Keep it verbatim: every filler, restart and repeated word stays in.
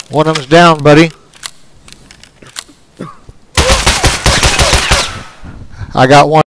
One of them's down, buddy. I got one.